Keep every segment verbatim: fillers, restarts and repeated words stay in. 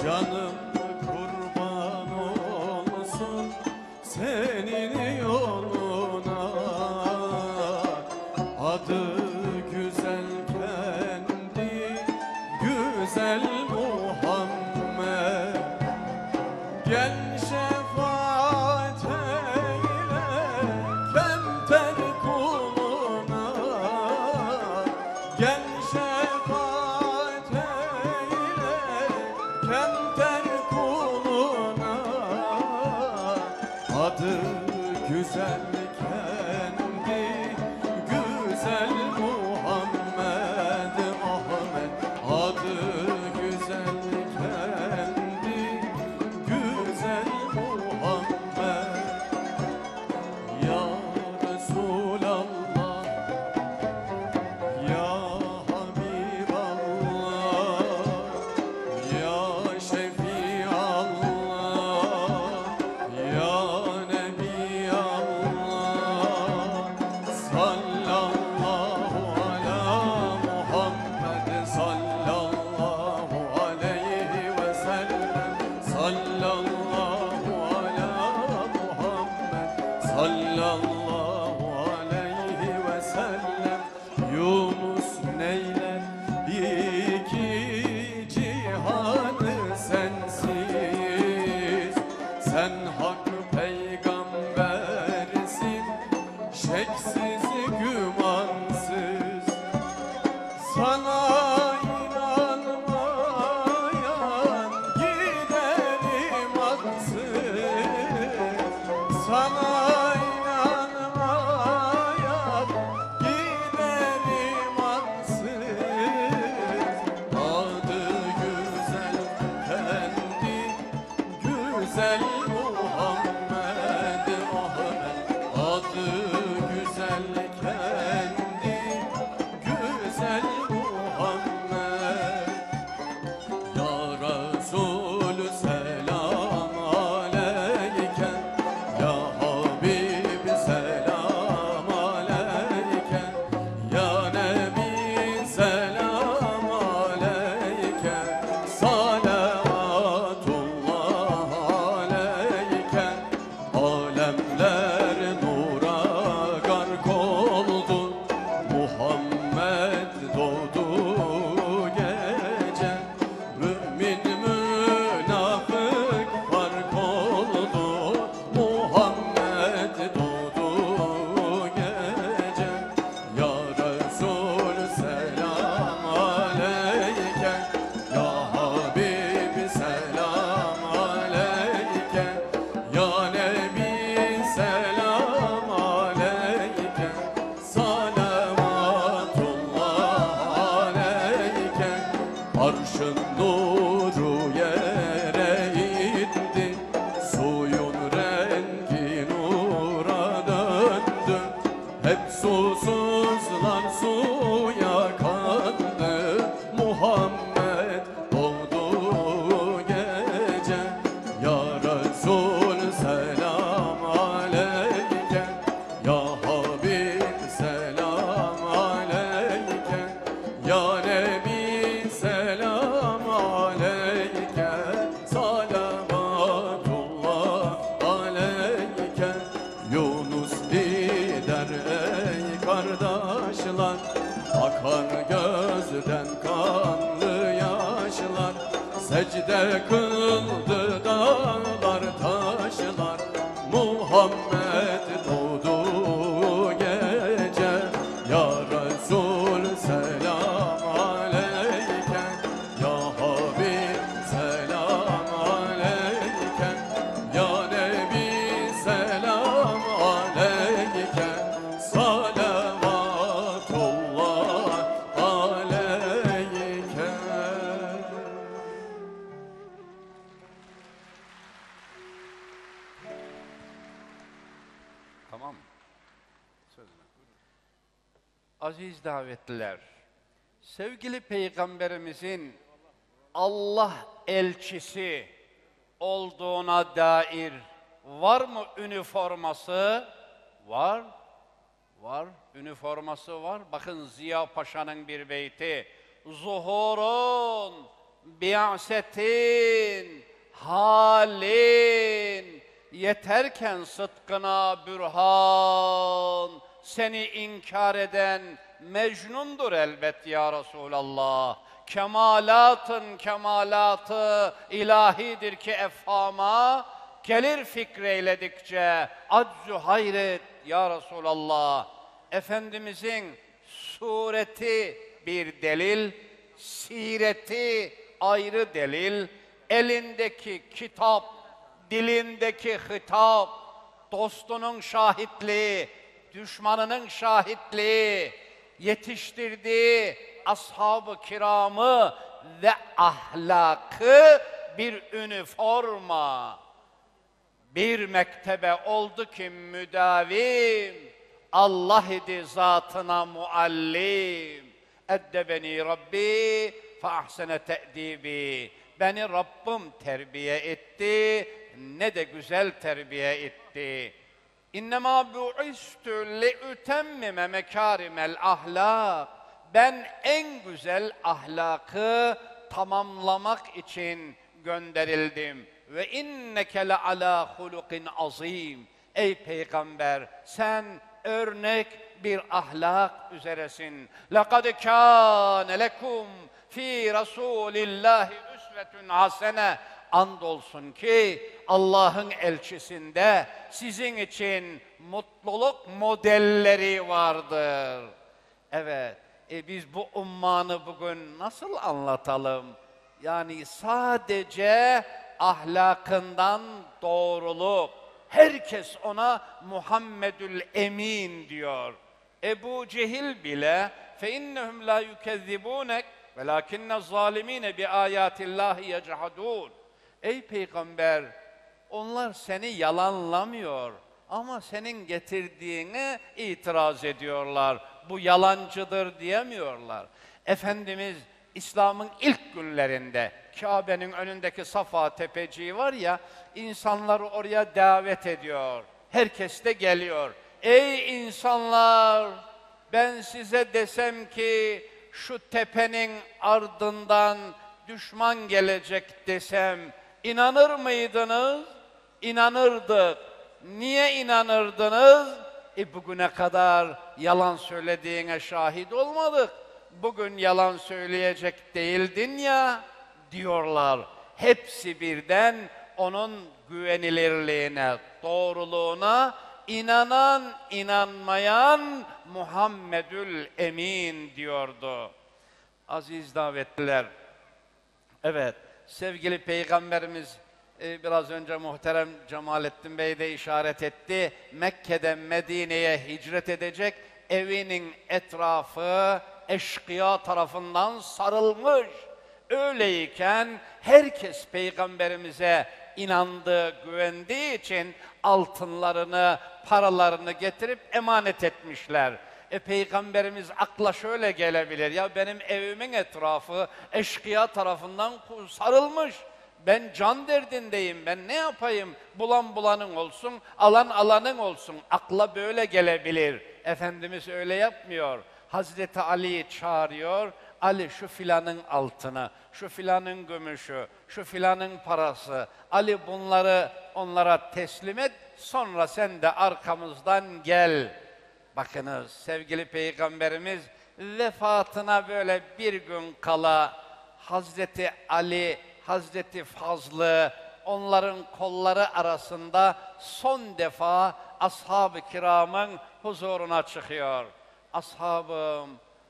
Canım kurban olsun senin yoluna, adı güzel kendi güzel Muhammed. Gel şefaat eyle kemter kuluna, gel şefaat eyle kemter kuluna, adı güzel kendi güzel Muhammed Ahmet, adı güzel kendi güzel Muhammed. Ya Resulallah, ya Habiballah, ya Şefiallah, ya Nebiyallah, sallallahu ala Muhammed, sallallahu aleyhi ve sellem, sallallahu ala Muhammed, sallallahu aleyhi ve sellem. Yunus neyler iki cihanı sensiz, sen hak peygambersin şeksiz gümansız. Sana inanmayan gider imansız, sana inanmayan gider imansız. Adı güzel kendi güzel Muhammed Ahmet, adı güzel kendi güzel Muhammed. Ya Resul selam aleyke, ya Habib selam aleyke, ya Nebi selam aleyke, salavatullah aleyke. Alemler nura gark oldu, Muhammed doğdu gece. Mümin münafık fark oldu, Muhammed doğdu gece. Ya Resul selam aleyke, ya Habib selam aleyke, ya Nebi selam aleyke, salavatullah aleyke. Arşın nuru yere indi, suyun rengi nura döndü. Hep susuzlar suya kandı, Muhammed doğdu gece. Ya Resul selam aleyke, ya Habib selam aleyke, ya Nebi selam aleyke, salavatullah aleyke. Yunus lider ey kardeşler, akar gözden kanlı yaşlar. Secde kıldı dağlar taşlar, Muhammed doğdu gece. Ya Resul selam aleyke, ya Habib selam aleyke, ya Nebi selam aleyke, salavatullah aleyke. Tamam mı? Sözüne. Aziz davetliler, sevgili Peygamberimizin Allah elçisi olduğuna dair var mı üniforması? Var. Var. Üniforması var. Bakın Ziya Paşa'nın bir beyti. Zuhurun bi'asetin, halin, yeterken sıdkına bürhan, seni inkar eden Mecnundur elbet ya Resulallah. Kemalatın kemalatı ilahidir ki efhama, gelir fikreyledikçe aczu hayret ya Resulallah. Efendimizin sureti bir delil, sireti ayrı delil, elindeki kitap, dilindeki hitap, dostunun şahitliği, düşmanının şahitliği, yetiştirdiği ashab-ı kiramı ve ahlakı bir üniforma, bir mektebe oldu ki müdavim, Allah idi zatına muallim. Eddebeni Rabbi fe ahsene te'dibi. Beni Rabbim terbiye etti, ne de güzel terbiye etti. İnnemâ bu'istü li'utemmime mekârimel ahlak. Ben en güzel ahlakı tamamlamak için gönderildim. Ve inneke le alâ hulukin azîm. Ey peygamber, sen örnek bir ahlak üzeresin. لَقَدْ كَانَ لَكُمْ ف۪ي رَسُولِ اللّٰهِ üsvetun hasene. Andolsun ki Allah'ın elçisinde sizin için mutluluk modelleri vardır. Evet, e biz bu ummanı bugün nasıl anlatalım? Yani sadece ahlakından doğruluk. Herkes ona Muhammedül Emin diyor. Ebu Cehil bile فَاِنَّهُمْ لَا يُكَذِّبُونَكَ وَلَاكِنَّ الظَّالِم۪ينَ بِآيَاتِ اللّٰهِ يَجْحَدُونَ. Ey peygamber, onlar seni yalanlamıyor ama senin getirdiğine itiraz ediyorlar. Bu yalancıdır diyemiyorlar. Efendimiz İslam'ın ilk günlerinde Kabe'nin önündeki Safa tepeciği var ya, insanları oraya davet ediyor. Herkes de geliyor. Ey insanlar, ben size desem ki şu tepenin ardından düşman gelecek desem, inanır mıydınız? İnanırdık. Niye inanırdınız? E bugüne kadar yalan söylediğine şahit olmadık. Bugün yalan söyleyecek değildin ya diyorlar. Hepsi birden onun güvenilirliğine, doğruluğuna inanan, inanmayan Muhammedül Emin diyordu. Aziz davetliler, evet, sevgili Peygamberimiz e, biraz önce muhterem Cemalettin Bey de işaret etti. Mekke'den Medine'ye hicret edecek, evinin etrafı eşkıya tarafından sarılmış. Öyleyken herkes Peygamberimize inandığı, güvendiği için altınlarını, paralarını getirip emanet etmişler. E Peygamberimiz akla şöyle gelebilir, ya benim evimin etrafı eşkıya tarafından sarılmış. Ben can derdindeyim, ben ne yapayım? Bulan bulanın olsun, alan alanın olsun. Akla böyle gelebilir. Efendimiz öyle yapmıyor. Hazreti Ali'yi çağırıyor. Ali şu filanın altını, şu filanın gümüşü, şu filanın parası. Ali bunları onlara teslim et, sonra sen de arkamızdan gel. Bakınız sevgili Peygamberimiz vefatına böyle bir gün kala Hazreti Ali, Hazreti Fazlı onların kolları arasında son defa ashab-ı kiramın huzuruna çıkıyor. Ashabım,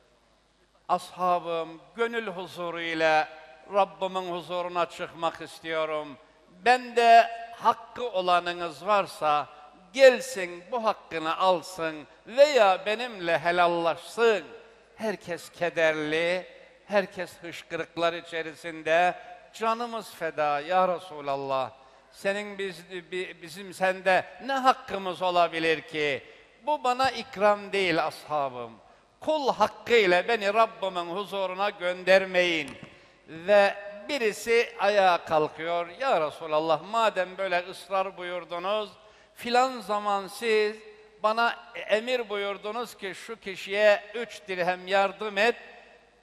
ashabım gönül huzuru ile Rabbimin huzuruna çıkmak istiyorum. Ben de hakkı olanınız varsa gelsin bu hakkını alsın veya benimle helallaşsın. Herkes kederli, herkes hışkırıklar içerisinde. Canımız feda ya Resulallah. Senin biz, bizim sende ne hakkımız olabilir ki? Bu bana ikram değil ashabım. Kul hakkıyla beni Rabbimin huzuruna göndermeyin. Ve birisi ayağa kalkıyor. Ya Resulallah, madem böyle ısrar buyurdunuz, filan zaman siz bana emir buyurdunuz ki şu kişiye üç dirhem yardım et.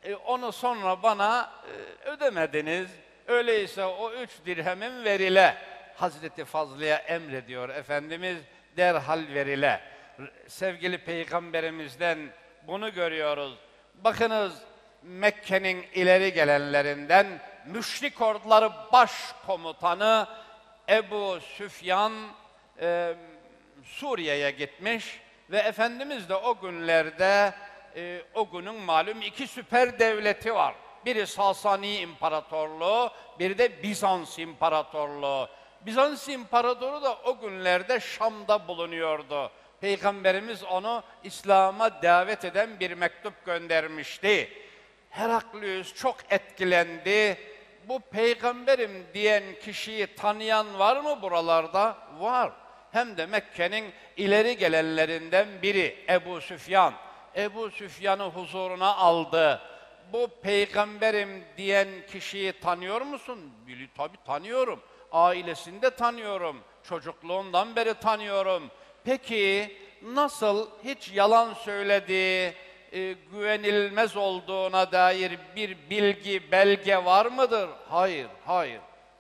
E, onu sonra bana e, ödemediniz. Öyleyse o üç dirhemin verile. Hazreti Fazlı'ya emrediyor Efendimiz, derhal verile. Sevgili Peygamberimizden bunu görüyoruz. Bakınız, Mekke'nin ileri gelenlerinden müşrik orduları başkomutanı Ebu Süfyan e, Suriye'ye gitmiş ve Efendimiz de o günlerde e, o günün malum iki süper devleti var. Biri Sasani İmparatorluğu, biri de Bizans İmparatorluğu. Bizans İmparatoru da o günlerde Şam'da bulunuyordu. Peygamberimiz onu İslam'a davet eden bir mektup göndermişti. Heraklius çok etkilendi. Bu peygamberim diyen kişiyi tanıyan var mı buralarda? Var. Hem de Mekke'nin ileri gelenlerinden biri Ebu Süfyan. Ebu Süfyan'ı huzuruna aldı. Bu peygamberim diyen kişiyi tanıyor musun? Bili, tabii tanıyorum. Ailesini de tanıyorum. Çocukluğumdan beri tanıyorum. Peki nasıl, hiç yalan söylediği, e, güvenilmez olduğuna dair bir bilgi, belge var mıdır? Hayır, hayır.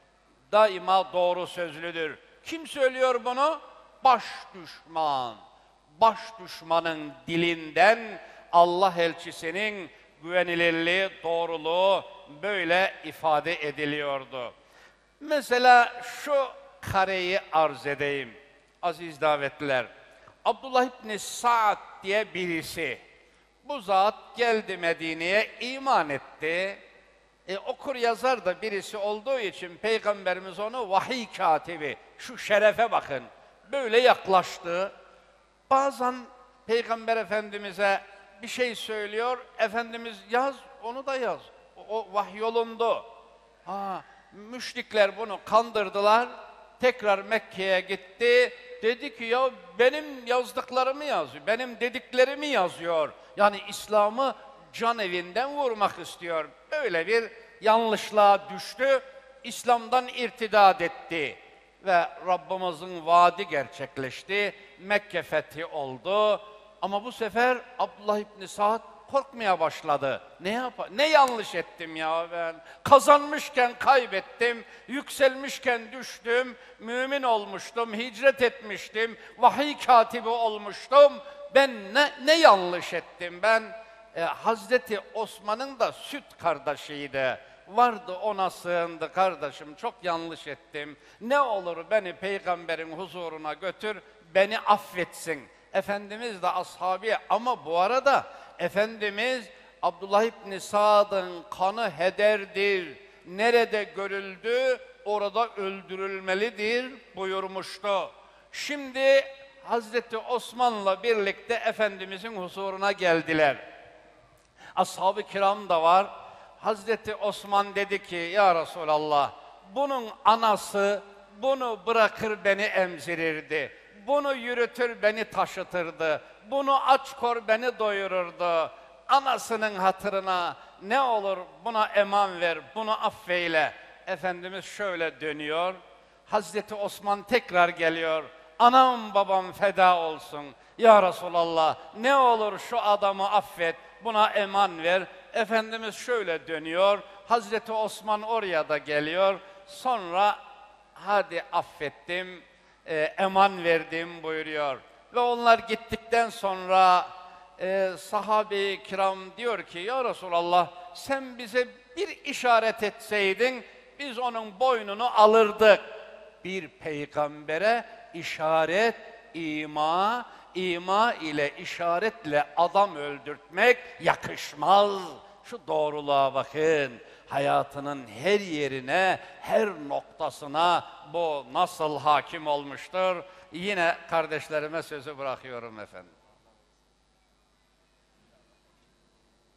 Daima doğru sözlüdür. Kim söylüyor bunu? Baş düşman. Baş düşmanın dilinden Allah elçisinin güvenilirliği, doğruluğu böyle ifade ediliyordu. Mesela şu kareyi arz edeyim aziz davetliler. Abdullah İbni Sa'd diye birisi. Bu zat geldi Medine'ye, iman etti. E, okur yazar da birisi olduğu için Peygamberimiz onu vahiy katibi, şu şerefe bakın, böyle yaklaştı. Bazen Peygamber Efendimiz'e bir şey söylüyor, Efendimiz yaz, onu da yaz. O, o vahyolundu. Ha, müşrikler bunu kandırdılar, tekrar Mekke'ye gitti. Dedi ki ya benim yazdıklarımı yazıyor, benim dediklerimi yazıyor. Yani İslam'ı can evinden vurmak istiyor. Böyle bir yanlışlığa düştü, İslam'dan irtidat etti. Ve Rabbimizin vaadi gerçekleşti, Mekke fethi oldu. Ama bu sefer Abdullah İbni Sa'd korkmaya başladı. Ne yap? Ne yanlış ettim ya ben? Kazanmışken kaybettim, yükselmişken düştüm, mümin olmuştum, hicret etmiştim, vahiy katibi olmuştum. Ben ne, ne yanlış ettim ben? Ee, Hazreti Osman'ın da süt kardeşiydi. Vardı, ona sığındı, kardeşim çok yanlış ettim. Ne olur beni peygamberin huzuruna götür, beni affetsin. Efendimiz de ashabi, ama bu arada Efendimiz Abdullah İbni Sa'd'ın kanı hederdir, nerede görüldü orada öldürülmelidir buyurmuştu. Şimdi Hazreti Osman'la birlikte Efendimizin huzuruna geldiler. Ashab-ı kiram da var. Hazreti Osman dedi ki ya Resulallah, bunun anası bunu bırakır beni emzirirdi. Bunu yürütür beni taşıtırdı. Bunu aç kor beni doyururdu. Anasının hatırına ne olur buna eman ver, bunu affeyle. Efendimiz şöyle dönüyor. Hazreti Osman tekrar geliyor. Anam babam feda olsun. Ya Resulallah, ne olur şu adamı affet, buna eman ver. Efendimiz şöyle dönüyor. Hazreti Osman oraya da geliyor. Sonra hadi affettim, e, eman verdim buyuruyor. Ve onlar gittikten sonra e, sahabe-i kiram diyor ki ya Resulallah, sen bize bir işaret etseydin biz onun boynunu alırdık. Bir peygambere işaret, ima, ima ile işaretle adam öldürtmek yakışmaz. Şu doğruluğa bakın. Hayatının her yerine, her noktasına bu nasıl hakim olmuştur? Yine kardeşlerime sözü bırakıyorum efendim.